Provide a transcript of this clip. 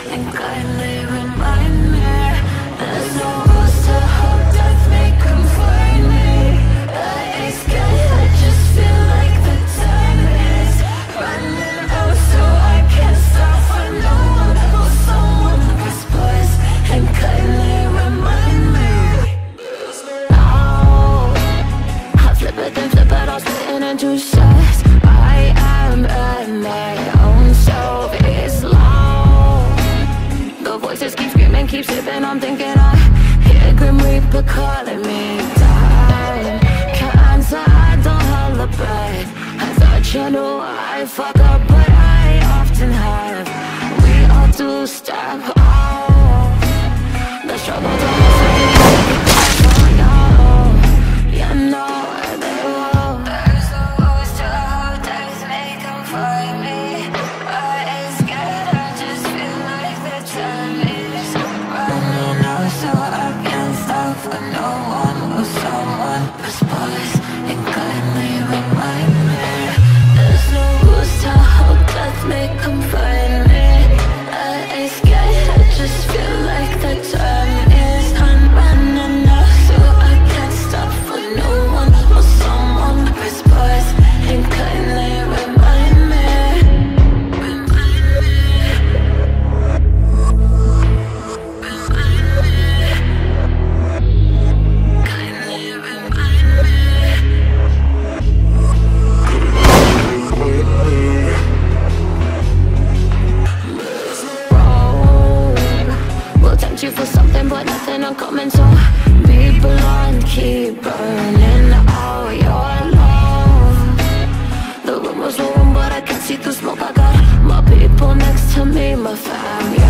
and kindly remind me there's no rules to how death may confine me. I ain't scared, I just feel like the time is running out, so I can't stop for no one. Will someone whispers and kindly remind me? Oh, I flip it then flip it, I'll split it into shots. I am in my own self, it's loud. The voices keep screaming, keep slipping, I'm thinking I hear Grim Reaper calling me down. Can't answer, I don't hold the breath. I thought you knew I fuck up, but I often have. We all do step off. The struggle's almost like it, oh no. You know they will. There's no rules to how death may confine me. I ain't scared, I just feel like the time is running out, so I can't stop for no one. Will someone whispers and kindly remind me there's no rules to how death may confine me. I ain't scared, I just feel like the time is running out, so I can't stop for no one. Will someone whispers and kindly remind me? Kindly remind me. We'll tempt you for something, but nothing uncommon. So be blunt, keep burning all your love. The room was warm, but I can see through smoke. I got my people next to me, my fam, yeah.